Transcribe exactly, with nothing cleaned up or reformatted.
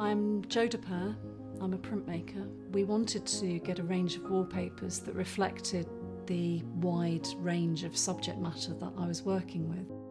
I'm Jo de Pear. I'm a printmaker. We wanted to get a range of wallpapers that reflected the wide range of subject matter that I was working with.